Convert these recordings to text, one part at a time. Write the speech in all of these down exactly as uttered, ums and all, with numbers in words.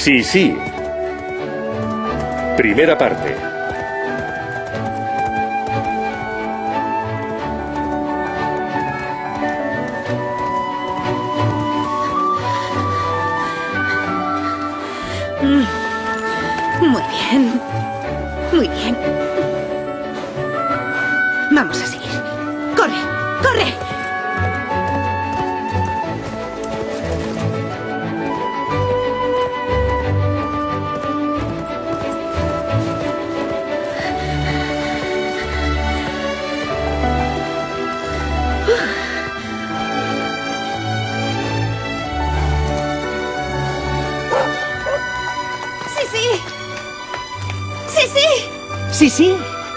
Sí, sí. Primera parte. Muy bien. Muy bien. Vamos a seguir. ¡Corre! ¡Corre! ¡Sí, sí! ¡Sí, sí! Sí, sí.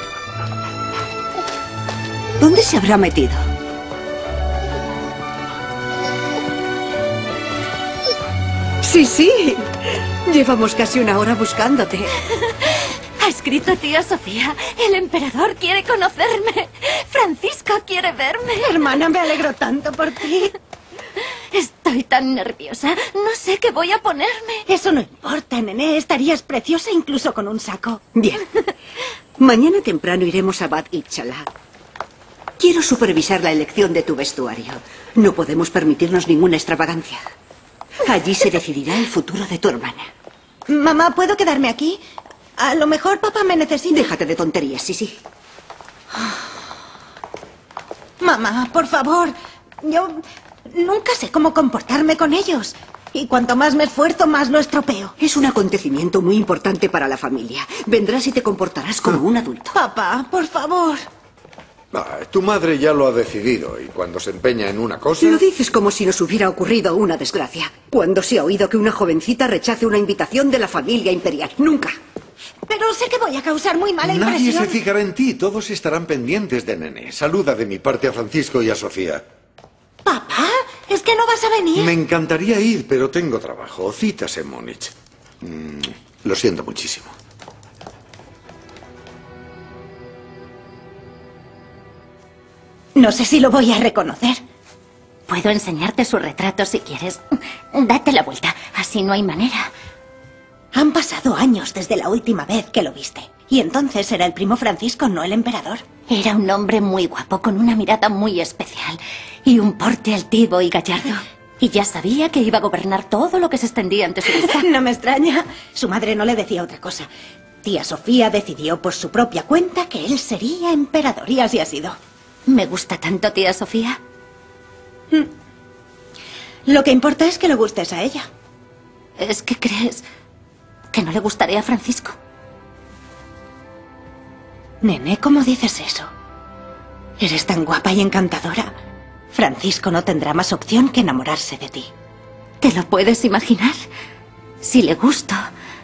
¿Dónde se habrá metido? Sí, sí. Llevamos casi una hora buscándote. Ha escrito tía Sofía. El emperador quiere conocerme. Francisco quiere verme. Hermana, me alegro tanto por ti. Estoy tan nerviosa. No sé qué voy a ponerme. Eso no importa, nené. Estarías preciosa incluso con un saco. Bien. Mañana temprano iremos a Bad Itchala. Quiero supervisar la elección de tu vestuario. No podemos permitirnos ninguna extravagancia. Allí se decidirá el futuro de tu hermana. Mamá, ¿puedo quedarme aquí? A lo mejor papá me necesita. Déjate de tonterías, sí, sí. Mamá, por favor. Yo nunca sé cómo comportarme con ellos. Y cuanto más me esfuerzo, más lo estropeo. Es un acontecimiento muy importante para la familia. Vendrás y te comportarás como un adulto. Papá, por favor. Ah, tu madre ya lo ha decidido y cuando se empeña en una cosa... Lo dices como si nos hubiera ocurrido una desgracia. ¿Cuándo se ha oído que una jovencita rechace una invitación de la familia imperial? Nunca. Pero sé que voy a causar muy mala Nadie impresión. se fijará en ti, todos estarán pendientes de Nené. Saluda de mi parte a Francisco y a Sofía. Papá, ¿es que no vas a venir? Me encantaría ir, pero tengo trabajo, citas en Múnich. Mm, lo siento muchísimo. No sé si lo voy a reconocer. Puedo enseñarte su retrato si quieres. Date la vuelta. Así no hay manera. Han pasado años desde la última vez que lo viste. Y entonces era el primo Francisco, no el emperador. Era un hombre muy guapo, con una mirada muy especial. Y un porte altivo y gallardo. Y ya sabía que iba a gobernar todo lo que se extendía ante su vista. No me extraña. Su madre no le decía otra cosa. Tía Sofía decidió por su propia cuenta que él sería emperador. Y así ha sido. Me gusta tanto, tía Sofía. Lo que importa es que le gustes a ella. ¿Es que crees que no le gustaré a Francisco? Nené, ¿cómo dices eso? Eres tan guapa y encantadora. Francisco no tendrá más opción que enamorarse de ti. ¿Te lo puedes imaginar? Si le gusto,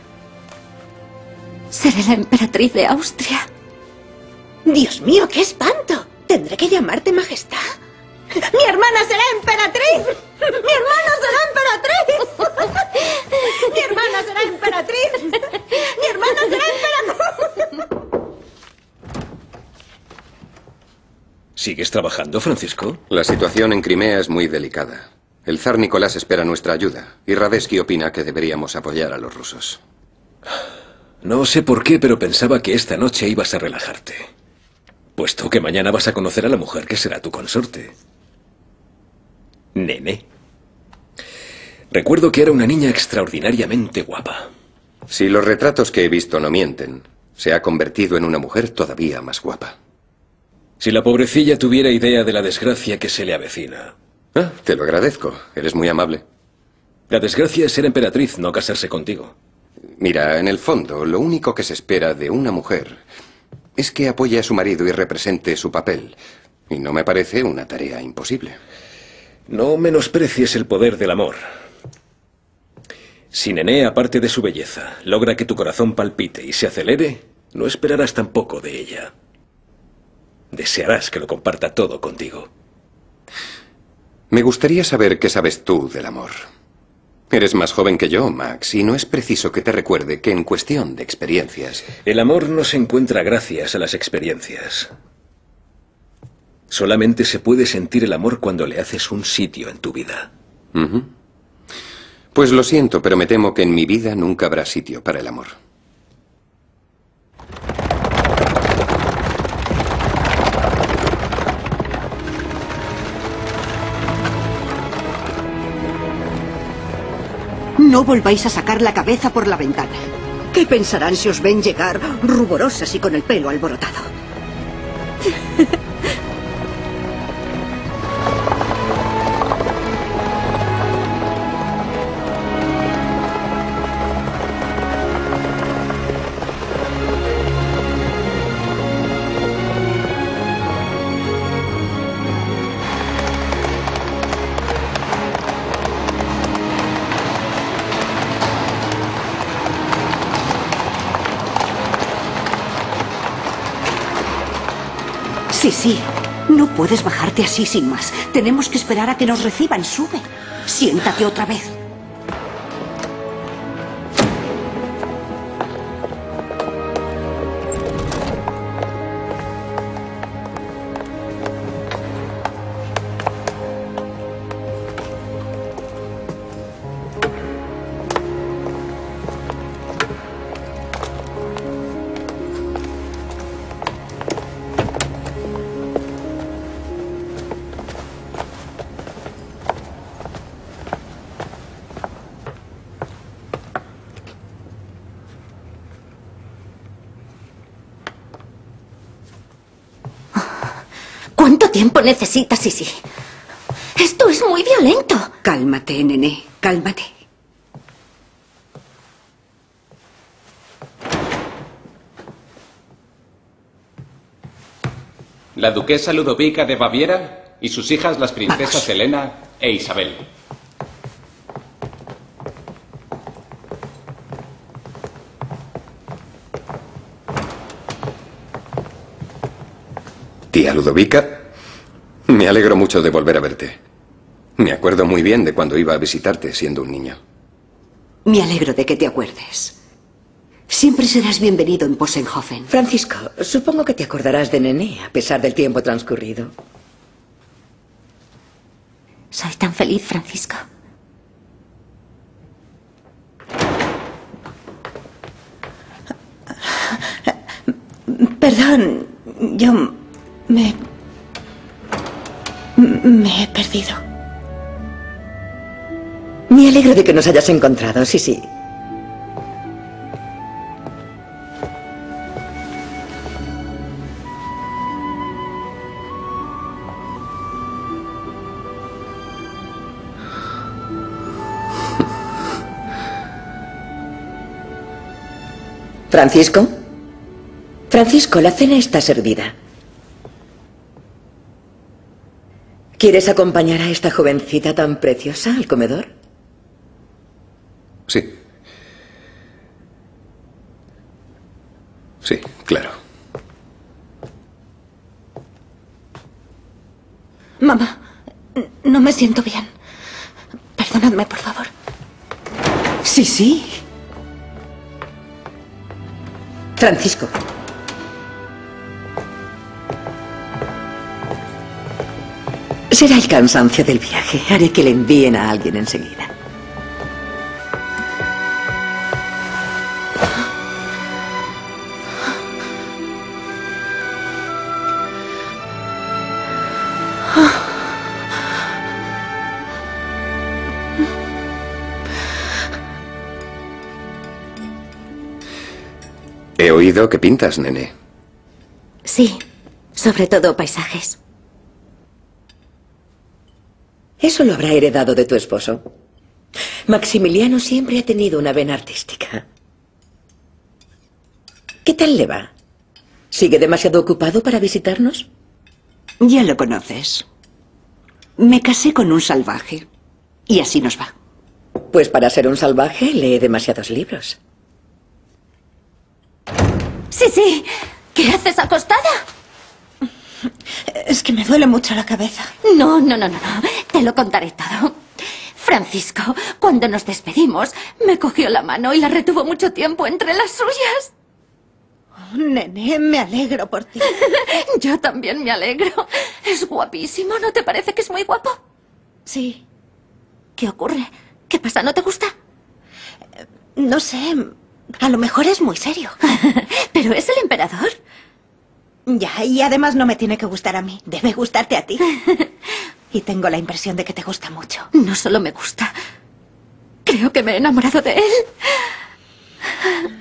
seré la emperatriz de Austria. Dios mío, qué espanto. ¿Tendré que llamarte majestad? ¡Mi hermana será emperatriz! ¡Mi hermana será emperatriz! ¡Mi hermana será emperatriz! ¡Mi hermana será emperatriz! ¿Sigues trabajando, Francisco? La situación en Crimea es muy delicada. El zar Nicolás espera nuestra ayuda y Radetzky opina que deberíamos apoyar a los rusos. No sé por qué, pero pensaba que esta noche ibas a relajarte. Puesto que mañana vas a conocer a la mujer que será tu consorte. Nene. Recuerdo que era una niña extraordinariamente guapa. Si los retratos que he visto no mienten, se ha convertido en una mujer todavía más guapa. Si la pobrecilla tuviera idea de la desgracia que se le avecina. Ah, te lo agradezco. Eres muy amable. La desgracia es ser emperatriz, no casarse contigo. Mira, en el fondo, lo único que se espera de una mujer es que apoye a su marido y represente su papel. Y no me parece una tarea imposible. No menosprecies el poder del amor. Si Nené, aparte de su belleza, logra que tu corazón palpite y se acelere, no esperarás tampoco de ella. Desearás que lo comparta todo contigo. Me gustaría saber qué sabes tú del amor. Eres más joven que yo, Max, y no es preciso que te recuerde que en cuestión de experiencias... El amor no se encuentra gracias a las experiencias. Solamente se puede sentir el amor cuando le haces un sitio en tu vida. Uh-huh. Pues lo siento, pero me temo que en mi vida nunca habrá sitio para el amor. No volváis a sacar la cabeza por la ventana. ¿Qué pensarán si os ven llegar ruborosas y con el pelo alborotado? Sí, sí. No puedes bajarte así sin más. Tenemos que esperar a que nos reciban. Sube. Siéntate otra vez. ¿Cuánto tiempo necesitas, Sisi? Esto es muy violento. Cálmate, nene. Cálmate. La duquesa Ludovica de Baviera y sus hijas las princesas Vamos. Elena e Isabel. Tía Ludovica, me alegro mucho de volver a verte. Me acuerdo muy bien de cuando iba a visitarte siendo un niño. Me alegro de que te acuerdes. Siempre serás bienvenido en Possenhofen. Francisco, supongo que te acordarás de Nené a pesar del tiempo transcurrido. Soy tan feliz, Francisco. Perdón, yo me... me he perdido. Me alegro de que nos hayas encontrado, sí, sí. Francisco. Francisco, la cena está servida. ¿Quieres acompañar a esta jovencita tan preciosa al comedor? Sí. Sí, claro. Mamá, no me siento bien. Perdonadme, por favor. Sí, sí. Francisco. Será el cansancio del viaje. Haré que le envíen a alguien enseguida. He oído que pintas, nene. Sí, sobre todo paisajes. Eso lo habrá heredado de tu esposo. Maximiliano siempre ha tenido una vena artística. ¿Qué tal le va? ¿Sigue demasiado ocupado para visitarnos? Ya lo conoces. Me casé con un salvaje. Y así nos va. Pues para ser un salvaje lee demasiados libros. Sí, sí. ¿Qué haces acostada? Es que me duele mucho la cabeza. No, no, no, no, no. Te lo contaré todo. Francisco, cuando nos despedimos, me cogió la mano y la retuvo mucho tiempo entre las suyas. Oh, Nené, me alegro por ti. Yo también me alegro. Es guapísimo, ¿no te parece que es muy guapo? Sí. ¿Qué ocurre? ¿Qué pasa? ¿No te gusta? No sé, a lo mejor es muy serio. Pero es el emperador. Ya, y además no me tiene que gustar a mí, debe gustarte a ti. Y tengo la impresión de que te gusta mucho. No solo me gusta, creo que me he enamorado de él.